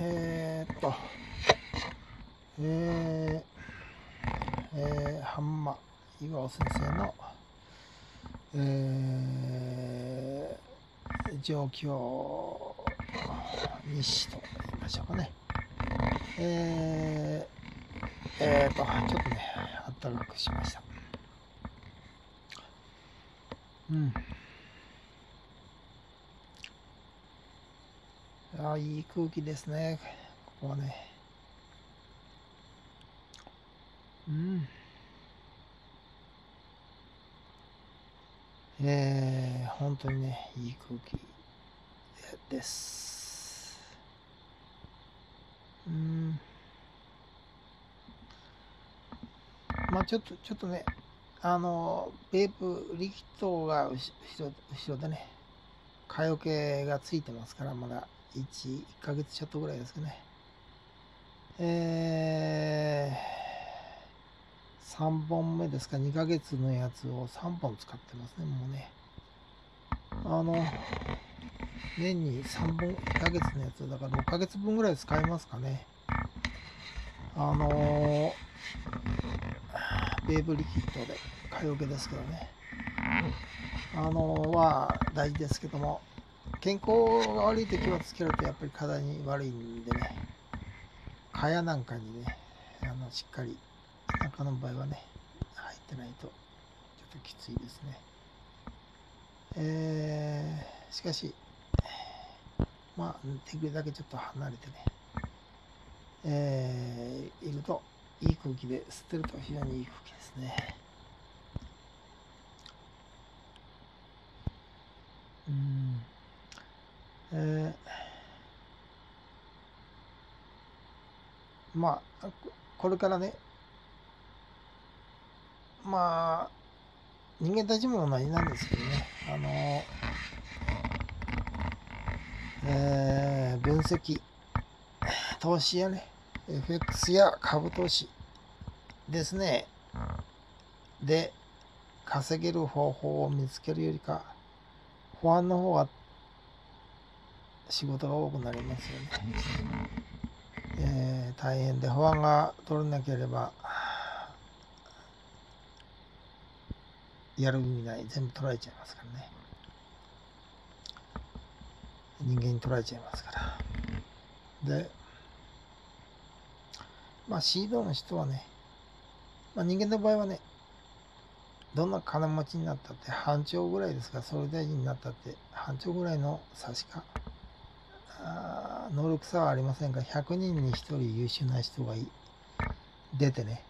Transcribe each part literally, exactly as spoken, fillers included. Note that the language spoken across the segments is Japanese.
えー、っと、えー、えー、ハンマ岩尾先生の、えー、状況日誌と言いましょうかね。えー、えー、っと、ちょっとね、あったかくしました。うん。あ、いい空気ですね、ここはね。うん。えー、本当にね、いい空気です。うん。まあちょっと、ちょっとね、あの、ベープリキッドが後ろ、後ろでね、蚊よけがついてますから、まだいち、いっかげつちょっとぐらいですかね。えー、さんぼんめですか、にかげつのやつをさんぼん使ってますね、もうね。あの、年にさんぼん、いっかげつのやつだからろっかげつぶんぐらい使いますかね。あのー、ベーブリキッドで蚊よけですけどね。あのー、は大事ですけども、健康が悪い時はつけるとやっぱり体に悪いんでね、蚊帳なんかにね、あのしっかり田舎の場合はね、入ってないとちょっときついですね。えー、しかし、まあ、できるだけちょっと離れてね、えー、いると、いい空気で吸ってると非常にいい空気ですね。うん。えー、まあ、これからね、まあ、人間たちも同じなんですけどね、あの、えー、分析、投資やね、エフエックス や株投資ですね、で稼げる方法を見つけるよりか、不安の方が仕事が多くなりますよね。えー、大変で不安が取れなければ、やる意味ない、全部取られちゃいますからね。人間に取られちゃいますから。で、まあシードの人はね、まあ、人間の場合はね、どんな金持ちになったって半兆ぐらいですから、総理大臣になったって半兆ぐらいの差しか能力差はありませんが、ひゃくにんにひとり優秀な人が出てね、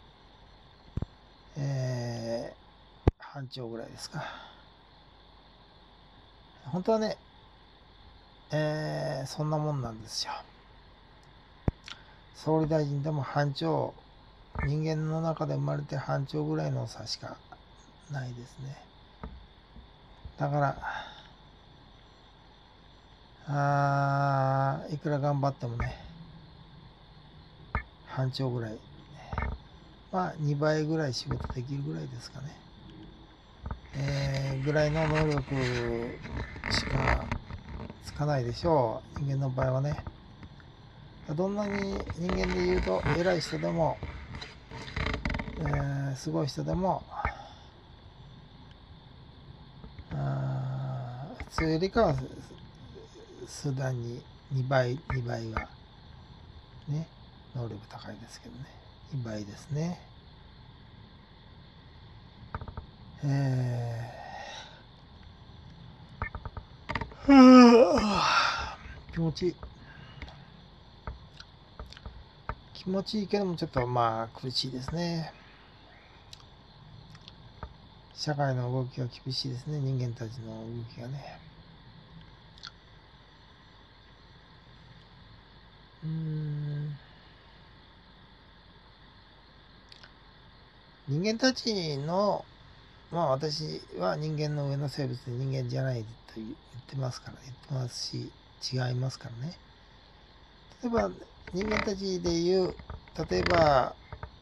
えー、半兆ぐらいですか。本当はね、えー、そんなもんなんですよ。総理大臣でも半兆、人間の中で生まれて半兆ぐらいの差しかないですね。だから、あーいくら頑張ってもね、半兆ぐらい、まあにばいぐらい仕事できるぐらいですかね。えー、ぐらいの能力しかつかないでしょう、人間の場合はね。どんなに人間で言うと偉い人でも、えー、すごい人でも、あ普通よりかは数段ににばい、にばいはね、能力高いですけどね、にばいですね。えー、気持ちいい。気持ちいいけどもちょっとまあ苦しいですね。社会の動きが厳しいですね、人間たちの動きがね。うーん。人間たちの、まあ私は人間の上の生物で人間じゃないと言ってますから、言ってますし、違いますからね。例えば人間たちで言う、例えば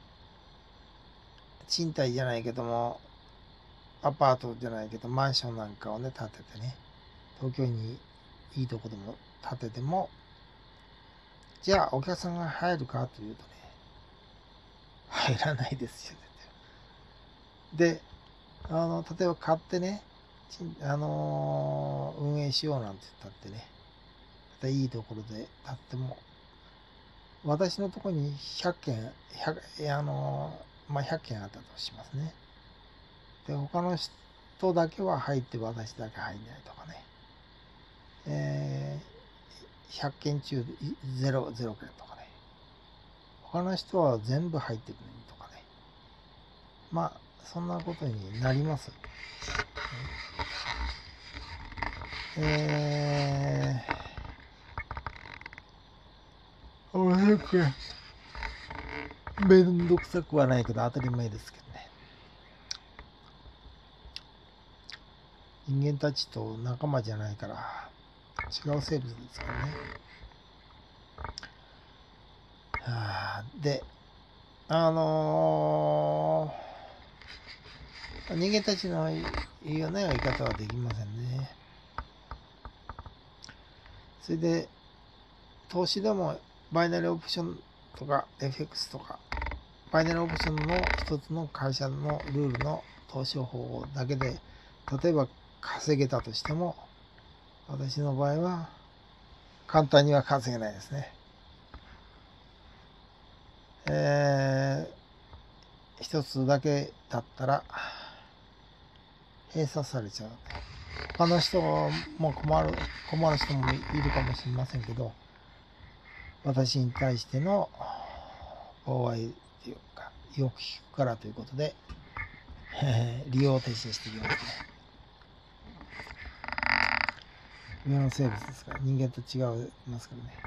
賃貸じゃないけども、アパートじゃないけどマンションなんかをね建ててね、東京にいいとこでも建てても、 じゃあお客さんが入るかというとね、入らないですよ。で、あの、例えば買ってね、あのー、運営しようなんて言ったってね、またいいところで買っても、私のところにひゃっけん、ひゃくあのー、まあ、ひゃっけんあったとしますね。で、他の人だけは入って私だけ入んないとかね。えー、ひゃっけん中ゼロ、ゼロけんとかね。他の人は全部入ってるのにとかね。まあ、そんなことになります。えー、おそらくめんどくさくはないけど当たり前ですけどね。人間たちと仲間じゃないから違う生物ですからね。はあ、で、あのー、人間たちの言うようなやり方はできませんね。それで、投資でもバイナリーオプションとか エフエックス とか、バイナリーオプションの一つの会社のルールの投資方法だけで、例えば稼げたとしても、私の場合は簡単には稼げないですね。えー、一つだけだったら閉鎖されちゃう。他の人も困る、困る人もいるかもしれませんけど、私に対しての妨害というか、よく聞くからということで、えー、利用停止してきますね。上の生物ですから、人間と違いますからね。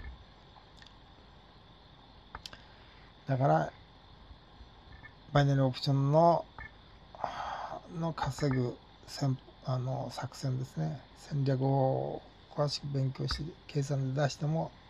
だから、バイナリーオプションの、の稼ぐ戦あの作戦ですね。戦略を詳しく勉強して、計算で出しても、